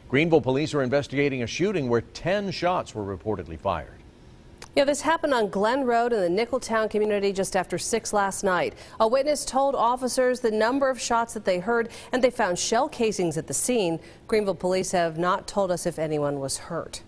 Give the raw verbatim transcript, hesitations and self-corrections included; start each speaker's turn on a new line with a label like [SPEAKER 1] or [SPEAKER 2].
[SPEAKER 1] Greenville police are investigating a shooting where ten shots were reportedly fired.
[SPEAKER 2] Yeah, this happened on Glen Road in the Nicholtown community just after six last night. A witness told officers the number of shots that they heard, and they found shell casings at the scene. Greenville police have not told us if anyone was hurt.